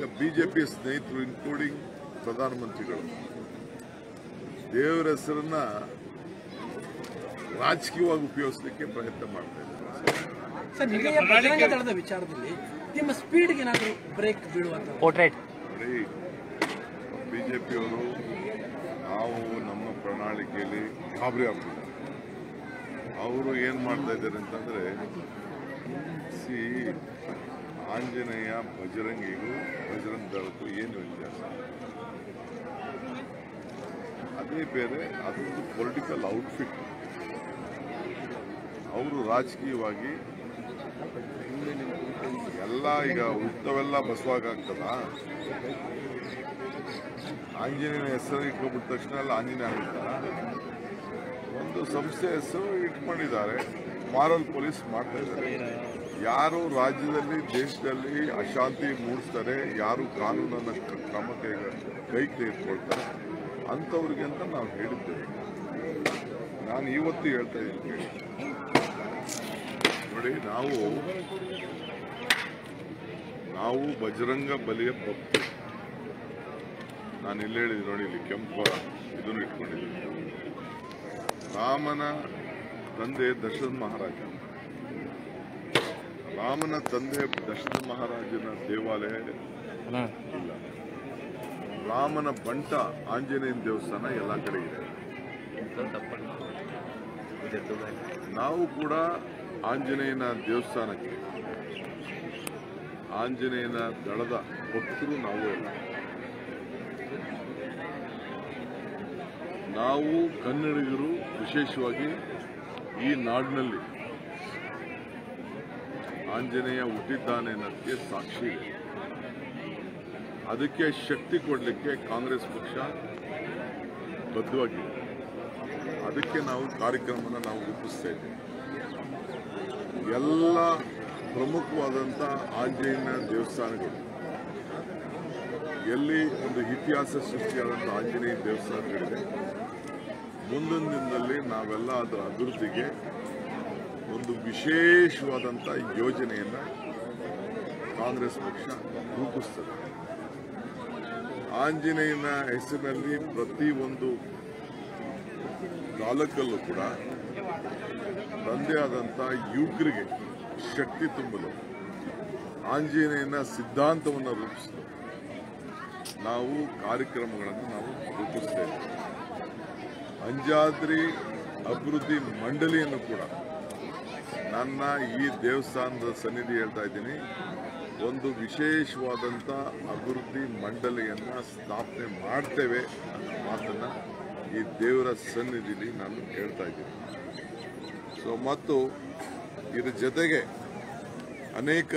ಈಗ ಬಿಜೆಪಿ ಸ್ನೇಹಿತರು ಇನ್ಕ್ಲೂಡಿಂಗ್ ಪ್ರಧಾನಮಂತ್ರಿಗಳು ದೇವರ ಹೆಸರನ್ನ ರಾಜಕೀಯವಾಗಿ ಉಪಯೋಗಿಸಲಿಕ್ಕೆ ಪ್ರಯತ್ನ ಮಾಡ್ತಾ ಇದ್ದಾರೆ. ಸರ್, ನಿಮಗೆ ಬಜರಂಗ ದಳದ ವಿಚಾರದಲ್ಲಿ ನಿಮ್ಮ ಸ್ಪೀಡ್ಗೆ ಏನಾದರೂ ಬ್ರೇಕ್ ಬೀಳುವಂತ ಬಿಜೆಪಿಯವರು ನಾವು ನಮ್ಮ ಪ್ರಣಾಳಿಕೆಯಲ್ಲಿ ಗಾಬರಿ ಆಗ್ತಿದ್ದಾರೆ. ಅವರು ಏನ್ ಮಾಡ್ತಾ ಇದ್ದಾರೆ ಅಂತಂದ್ರೆ, ಆಂಜನೇಯ ಬಜರಂಗಿಗೂ ಬಜರಂಗ ದಳಕ್ಕೂ ಏನು ವ್ಯತ್ಯಾಸ? ಅದೇ ಬೇರೆ, ಅದೊಂದು ಪೊಲಿಟಿಕಲ್ ಔಟ್ಫಿಟ್. ಅವರು ರಾಜಕೀಯವಾಗಿ ಎಲ್ಲ ಈಗ ಉತ್ತವೆಲ್ಲ ಬಸವಾಗ್ತದ. ಆಂಜನೇಯನ ಹೆಸರು ಇಟ್ಕೊಂಡ್ಬಿಟ್ಟ ತಕ್ಷಣ ಎಲ್ಲ ಆಂಜನೇಯ ಆಗಿರ್ತಾರ. ಒಂದು ಸಂಸ್ಥೆ ಹೆಸರು ಇಟ್ಕೊಂಡಿದ್ದಾರೆ, ಮಾರಲ್ ಪೊಲೀಸ್ ಮಾಡ್ತಾ ಇದ್ದಾರೆ. ಯಾರು ರಾಜ್ಯದಲ್ಲಿ ದೇಶದಲ್ಲಿ ಅಶಾಂತಿ ಮೂಡಿಸ್ತಾರೆ, ಯಾರು ಕಾನೂನನ್ನ ಕ್ರಮ ಕೈ ತೆಗೆದುಕೊಳ್ತಾರೆ ಅಂಥವ್ರಿಗೆ ಅಂತ ನಾವು ಹೇಳಿದ್ದೇವೆ. ನಾನು ಇವತ್ತು ಹೇಳ್ತಾ ಇದ್ದೀನಿ, ನೋಡಿ, ನಾವು ಬಜರಂಗ ಬಲಿಯ ಭಕ್ತರು. ನಾನು ಇಲ್ಲಿ ಹೇಳಿದ್ದೀನಿ ನೋಡಿ, ಇಲ್ಲಿ ಕೆಂಪ ಇದನ್ನು ಇಟ್ಕೊಂಡಿದ್ದೀನಿ. ರಾಮನ ತಂದೆ ದಶರಥ ಮಹಾರಾಜ, ರಾಮನ ತಂದೆ ದಶರಥ ಮಹಾರಾಜನ ದೇವಾಲಯ ಇಲ್ಲ. ರಾಮನ ಬಂಟ ಆಂಜನೇಯನ ದೇವಸ್ಥಾನ ಎಲ್ಲ ಕಡೆ ಇದೆ. ನಾವು ಕೂಡ ಆಂಜನೇಯನ ದೇವಸ್ಥಾನಕ್ಕೆ, ಆಂಜನೇಯನ ದಳದ ಭಕ್ತರು ನಾವು ಎಲ್ಲ. ನಾವು ಕನ್ನಡಿಗರು ವಿಶೇಷವಾಗಿ ಈ ನಾಡಿನಲ್ಲಿ ಆಂಜನೇಯ ಹುಟ್ಟಿದ್ದಾನೆ ಅನ್ನೋದಕ್ಕೆ ಸಾಕ್ಷಿ ಇದೆ. ಅದಕ್ಕೆ ಶಕ್ತಿ ಕೊಡಲಿಕ್ಕೆ ಕಾಂಗ್ರೆಸ್ ಪಕ್ಷ ಬದ್ಧವಾಗಿದೆ. ಅದಕ್ಕೆ ನಾವು ಕಾರ್ಯಕ್ರಮನ ನಾವು ರೂಪಿಸ್ತಾ ಇದ್ದೇವೆ. ಎಲ್ಲ ಪ್ರಮುಖವಾದಂಥ ಆಂಜನೇಯನ ದೇವಸ್ಥಾನಗಳು, ಎಲ್ಲಿ ಒಂದು ಇತಿಹಾಸ ಸೃಷ್ಟಿಯಾದಂಥ ಆಂಜನೇಯ ದೇವಸ್ಥಾನಗಳಿದೆ, ಮುಂದಿನ ದಿನದಲ್ಲಿ ನಾವೆಲ್ಲ ಅದರ ಅಭಿವೃದ್ಧಿಗೆ ಒಂದು ವಿಶೇಷವಾದಂಥ ಯೋಜನೆಯನ್ನು ಕಾಂಗ್ರೆಸ್ ಪಕ್ಷ ರೂಪಿಸ್ತದೆ. ಆಂಜನೇಯನ ಹೆಸರಿನಲ್ಲಿ ಪ್ರತಿಯೊಂದು ತಾಲೂಕಲ್ಲೂ ಕೂಡ ತಂದೆ ಆದಂಥ ಯುವಕರಿಗೆ ಶಕ್ತಿ ತುಂಬಲು ಆಂಜನೇಯನ ಸಿದ್ಧಾಂತವನ್ನು ರೂಪಿಸಲು ನಾವು ಕಾರ್ಯಕ್ರಮಗಳನ್ನು ನಾವು ರೂಪಿಸ್ತೇವೆ. ಅಂಜಾದ್ರಿ ಅಭಿವೃದ್ಧಿ ಮಂಡಳಿಯನ್ನು ಕೂಡ ನನ್ನ ಈ ದೇವಸ್ಥಾನದ ಸನ್ನಿಧಿ ಹೇಳ್ತಾ ಇದ್ದೀನಿ, ಒಂದು ವಿಶೇಷವಾದಂಥ ಅಭಿವೃದ್ಧಿ ಮಂಡಳಿಯನ್ನು ಸ್ಥಾಪನೆ ಮಾಡ್ತೇವೆ ಅನ್ನೋ ಮಾತನ್ನು ಈ ದೇವರ ಸನ್ನಿಧಿಲಿ ನಾನು ಹೇಳ್ತಾ ಇದ್ದೀನಿ. ಸೊ ಮತ್ತು ಇದ್ರ ಜೊತೆಗೆ ಅನೇಕ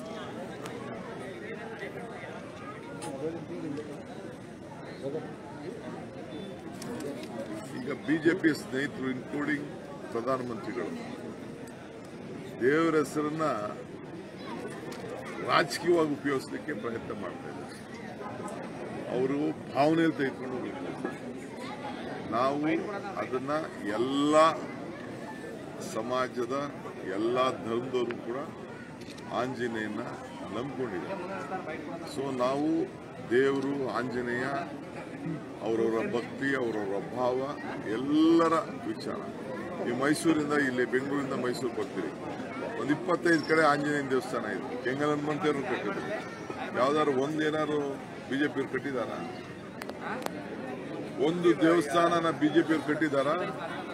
ಈಗ ಬಿಜೆಪಿ ಸ್ನೇಹಿತರು ಇನ್ಕ್ಲೂಡಿಂಗ್ ಪ್ರಧಾನಮಂತ್ರಿಗಳು ದೇವರ ಹೆಸರನ್ನ ರಾಜಕೀಯವಾಗಿ ಉಪಯೋಗಿಸಲಿಕ್ಕೆ ಪ್ರಯತ್ನ ಮಾಡ್ತಾ ಇದ್ದಾರೆ. ಅವರು ಭಾವನೆಯಲ್ಲಿ ತೆಗೆದುಕೊಂಡು ಹೋಗ್ತಾರೆ. ನಾವು ಅದನ್ನ ಎಲ್ಲ ಸಮಾಜದ ಎಲ್ಲ ಧರ್ಮದವರು ಕೂಡ ಆಂಜನೇಯನ ನಂಬಿಕೊಂಡಿದ್ದಾರೆ. ಸೊ ನಾವು ದೇವರು ಆಂಜನೇಯ ಅವರವರ ಭಕ್ತಿ, ಅವರವರ ಭಾವ, ಎಲ್ಲರ ವಿಚಾರ. ಈ ಮೈಸೂರಿಂದ ಇಲ್ಲಿ ಬೆಂಗಳೂರಿಂದ ಮೈಸೂರು ಬರ್ತೀರಿ, ಒಂದು 25 ಕಡೆ ಆಂಜನೇಯನ ದೇವಸ್ಥಾನ ಇದೆ. ಕೆಂಗಲ್ ಹನುಮಂತರು ಕಟ್ಟಿದ್ರು. ಯಾವ್ದಾದ್ರು ಒಂದೇನಾದ್ರು ಬಿಜೆಪಿಯವ್ರು ಕಟ್ಟಿದಾರ? ಒಂದು ದೇವಸ್ಥಾನನ ಬಿಜೆಪಿಯವ್ರು ಕಟ್ಟಿದಾರ?